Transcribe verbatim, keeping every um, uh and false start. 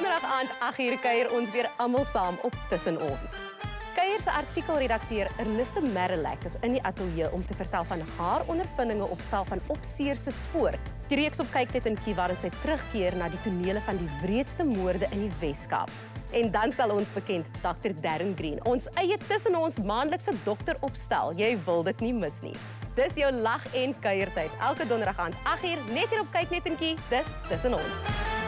donderdag aand agt uur kuier ons weer almal saam op Tussen Ons. Kuier se artikelredakteur Erneste Merelek is in die ateljee om te vertel van haar ondervindinge op stal van Opseer se spoor. Die reeks op Kyknet en Kie waarin sy terugkeer na die tonele van die wreedste moorde in die Wes-Kaap. En dan sal ons bekend dokter Darren Green, ons eie Tussen Ons maandelikse dokter opstel. Jy wil dit nie mis nie. Dis jou lag en kuiertyd elke donderdag aand agt uur net hier op Kyknet en Kie. Dis Tussen Ons.